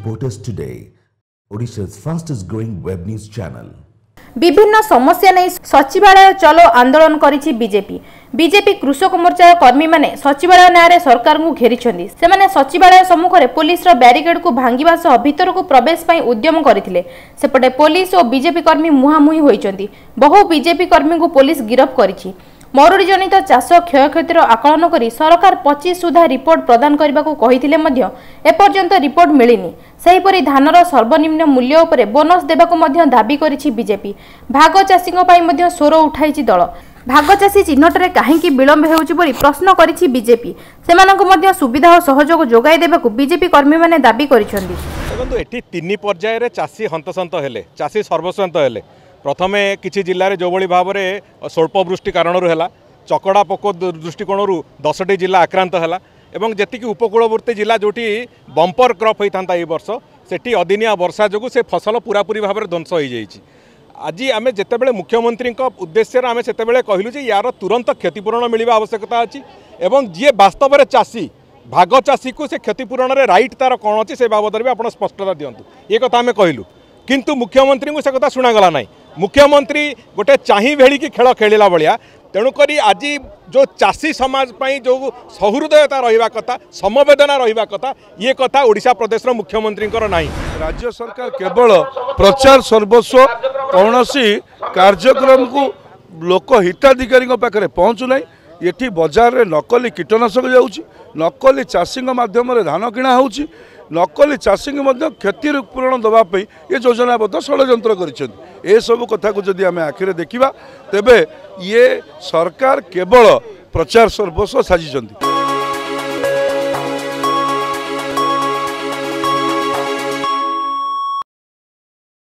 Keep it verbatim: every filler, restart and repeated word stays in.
Support us today, Odisha's fastest growing web news channel. विभिन्न समस्या नहीं सचिवालय चलो आंदोलन करिछि बीजेपी बीजेपी कृषक मोर्चा कर्मी माने सचिवालय नारे सरकार को घेरिछन्ती सेमाने सचिवालय सम्मुख रे पुलिस रो बैरिकेड को भांगिबा सह भीतर को प्रवेश पई उद्यम करथिले सेपटे पुलिस और बीजेपी कर्मी मुहामुही होइछन्ती बहु बीजेपी कर्मी को पुलिस गिरफ्त करिछि मरुड़ी जनित चाष क्षयक्षतिर आकलन करी सरकार पच्चीस सुधा रिपोर्ट प्रदान करने को कहिथिले मध्य एपर्यंत रिपोर्ट मिलिनी सेहीपरि धानर सर्वनिम्न मूल्य उपरे बोनस देबाको मध्य दाबी करिछि बीजेपी भाग चाषीଙ୍କ ପାଇଁ ମଧ୍ୟ ସ୍ୱର उठाइछि दल भाग चाषी चिन्हटरे काहेकि विलंब हेउछि परि प्रश्न करिछि बीजेपी सेमानଙ୍କୁ ମଧ୍ୟ सुविधा और सहयोग जोगाई देबाको बीजेपी कर्मी माने दाबी करिछन्ती देखंतु एठी तीन पर्याय रे चाषी हंतसंत हेले चाषी सर्वस्वंत हेले प्रथमे किछि जिल्ला रे जो भली भाव में स्वल्प वृष्टि कारणरू है चकड़ा पोक दृष्टिकोण दसटी जिला आक्रांत है एवं जी उपकूलवर्ती जिला जोटी बंपर क्रॉप होता है वर्ष सेठी अदिनिया वर्षा जो से फसल पूरापूरी भाव में ध्वंस हो जाए आज आम जितेबाला मुख्यमंत्री उद्देश्य आम से कहलु जे यार तुरंत क्षतिपूरण मिलवा आवश्यकता अच्छी एवं जी वास्तव में चाषी भाग चाषी को से क्षतिपूरण रे राइट तार कौन अच्छी से बाबद भी आप स्पष्टता दिंतु ये कथा आम कहलु किंतु मुख्यमंत्री को से कथा शुणागला ना मुख्यमंत्री गोटे चाही भेड़ी खेल खेलला भाया तेणुक आज जो चाषी समाज पाई जो सहृदयता रहा कथा समवेदना रहा कथा ये कथा ओडिशा प्रदेश मुख्यमंत्री ना राज्य सरकार केवल प्रचार सर्वस्व कौन कार्यक्रम को लोक हिताधिकारी पाखे पहुँचुना ये बजार में नकली कीटनाशक जाऊँगी नकली चाषी मध्यम धान किणा हो नकली चाषी क्षतिपूरण देवाई ये योजनाबद्ध षड्यंत्र कर सब कथा को जदि आम आखिरे देखा तेबे ये सरकार केवल प्रचार सर्वस्व साजिଛନ୍ତି।